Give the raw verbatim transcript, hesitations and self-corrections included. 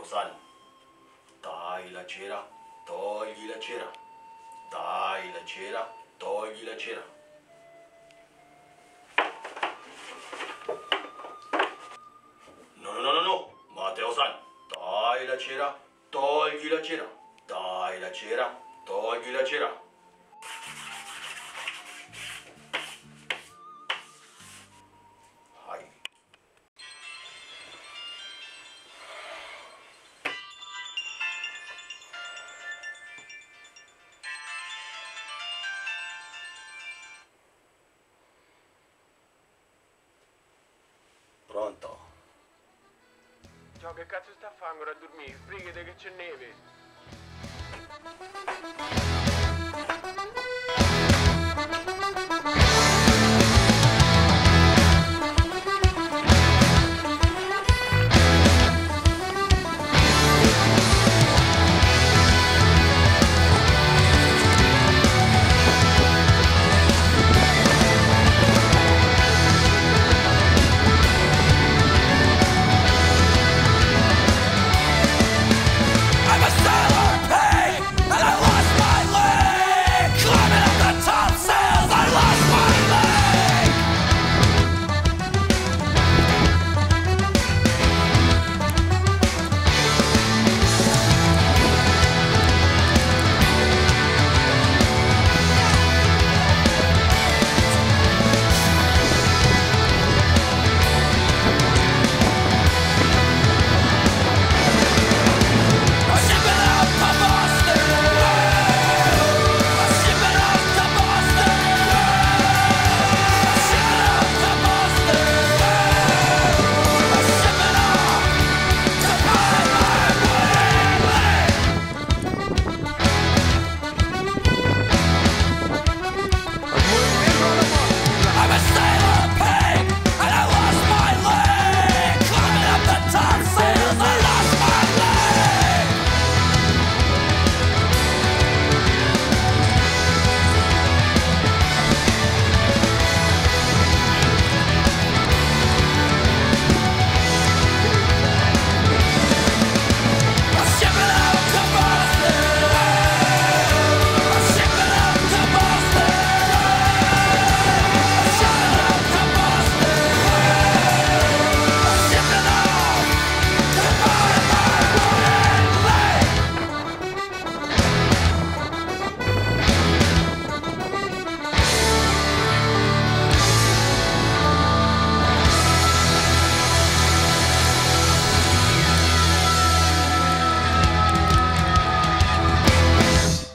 Matteo San, dai la cera, togli la cera, dai la cera, togli la cera. No, no, no, no, no, Matteo San, dai la cera, togli la cera, dai la cera, togli la cera. Hai. Pronto? Ciao, che cazzo sta a fare ancora a dormire? Sbrigate che c'è neve!